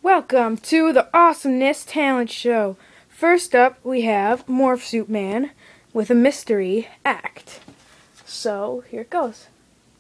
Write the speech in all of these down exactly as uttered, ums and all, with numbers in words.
Welcome to the Awesomeness Talent Show. First up, we have Morph Suit Man with a mystery act. So, here it goes.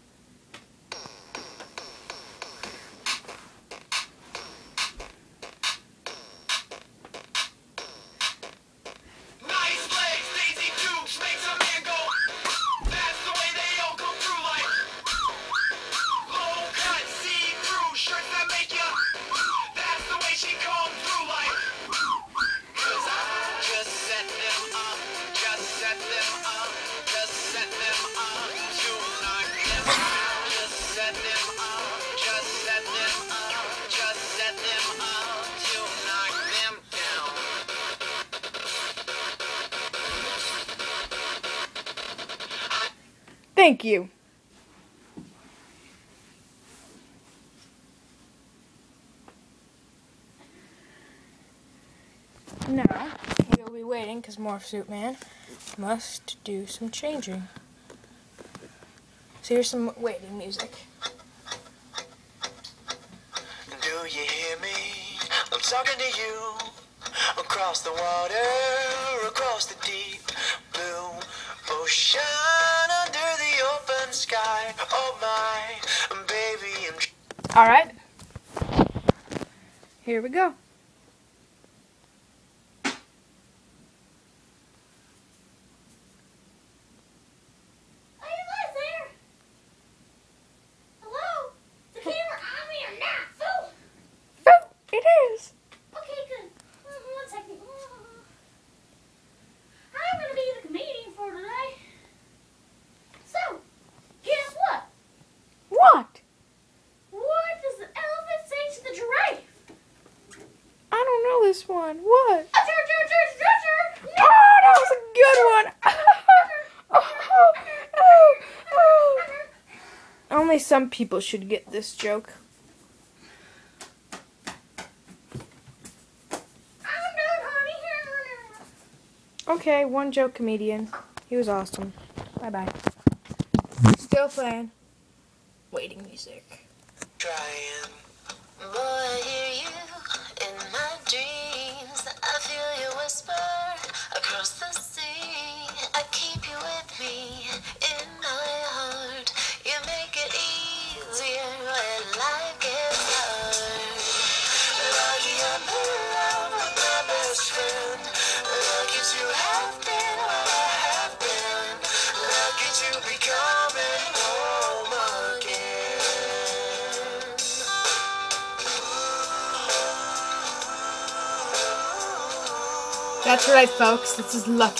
Thank you. Now, we'll be waiting because Morph Suit Man must do some changing. So here's some waiting music. Do you hear me? I'm talking to you. Across the water, across the deep blue ocean, under the open sky. Oh my, baby, I'm... Alright. Here we go. It is. Okay, good. One second. I'm going to be the comedian for today. So, guess what? What? What does the elephant say to the giraffe? I don't know this one. What? Archer, archer, archer, archer. Oh, that was a good one. oh, oh, oh. Only some people should get this joke. Okay, one joke comedian. He was awesome. Bye-bye. Still playing. Waiting music. Trying. Boy, I hear you in my dreams. I feel you whisper across the sea. I keep you with me in my heart. You make it easier when life gets hard. Lucky I'm in love with my best friend. Lucky to have been what I have been. Lucky to be coming home again. That's right, folks. This is Lucky.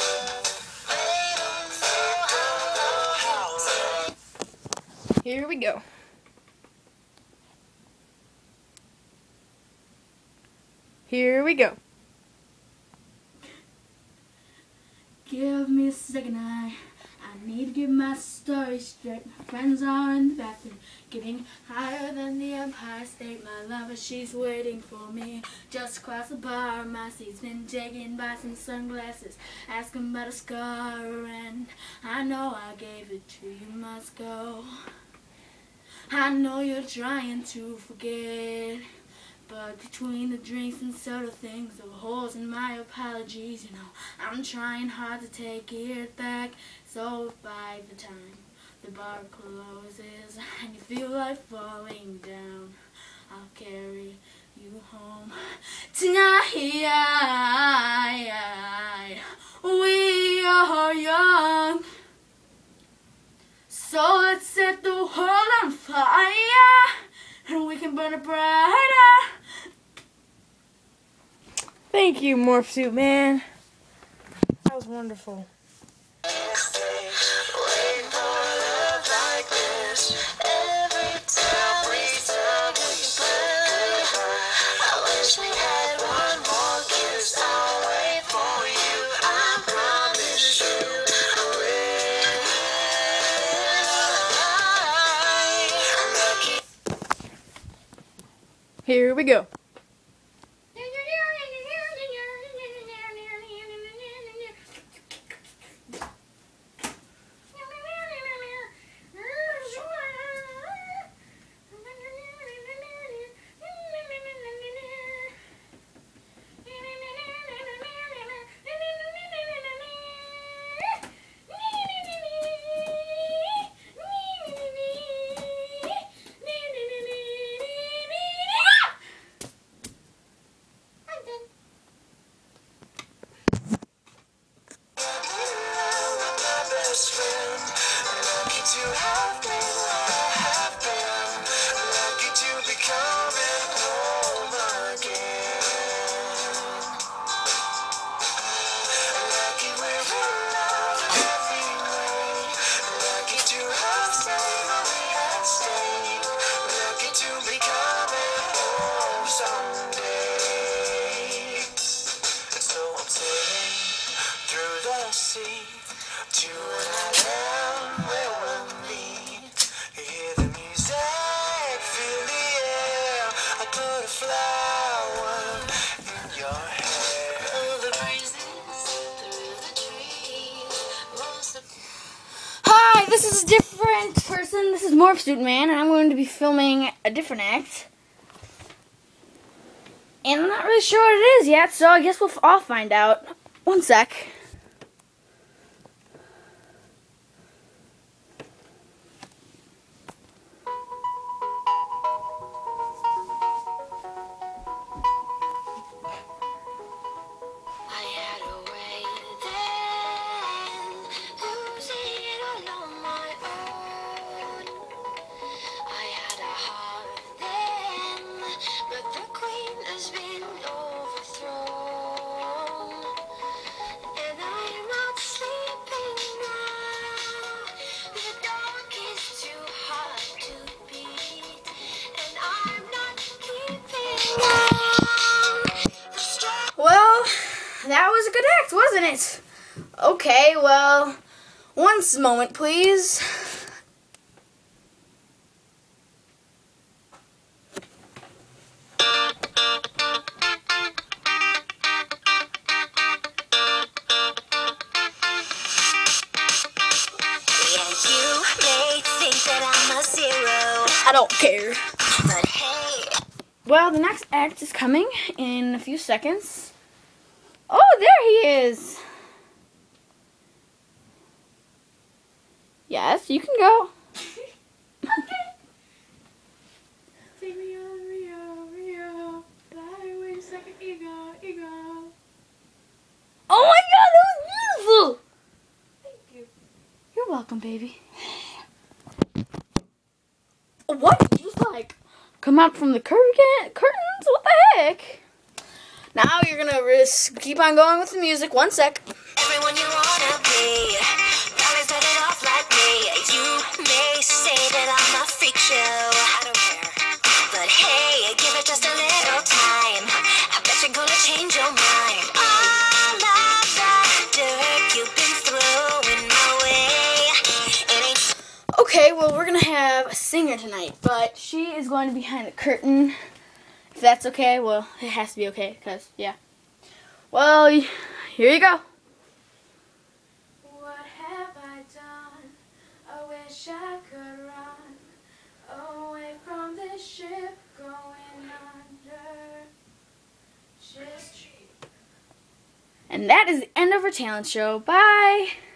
Here we go. Here we go. Give me a second, I, I need to get my story straight. My friends are in the bathroom, getting higher than the Empire State. My lover, she's waiting for me just across the bar. My seat's been taken by some sunglasses, asking about a scar, and I know I gave it to you. Must go. I know you're trying to forget, but between the drinks and soda things, the holes in my apologies, you know, I'm trying hard to take it back. So by the time the bar closes and you feel like falling down, I'll carry you home tonight. We are young, so let's set the world on fire, and we can burn it brighter. Thank you, Morph Suit Man. That was wonderful. Here we go. someday. And so I'm sailing through the sea to an island where we'll meet. Hear the music, feel the air. I put a flower in your hair. Through the breezes, through the trees, most of Hi, this is a different person. This is Morph Suit Man, and I'm going to be filming a different act. And I'm not really sure what it is yet, so I guess we'll all find out. One sec. I had a way then, losing it all on my own. I had a heart then, but the queen has been overthrown. And I'm not sleeping now. The dark is too hard to beat, and I'm not keeping on the strong. Well, that was a good act, wasn't it? Okay, well, one moment, please. You may think that I'm a zero, I don't care. but hey, Well, the next act is coming in a few seconds. Oh, there he is. Yes, you can go. Take me on Rio, Rio. Fly away, second ego, ego. Oh my god, that was beautiful. Thank you. You're welcome, baby. What did you like? Come out from the curtain curtains? What the heck? Now you're gonna risk keep on going with the music. One sec. everyone you wanna be, always let it off like me. You may say that I'm a freak show, I don't care, but hey, give it just a little time. I bet you're gonna change your mind. All of the dirt you've been throwing my way, it ain't Okay, well we're gonna have a singer tonight, but she is going to be behind the curtain. If that's okay, well it has to be okay, cause yeah. Well, y- here you go. What have I done? I wish I could run away from this ship going under. Just And that is the end of our talent show. Bye.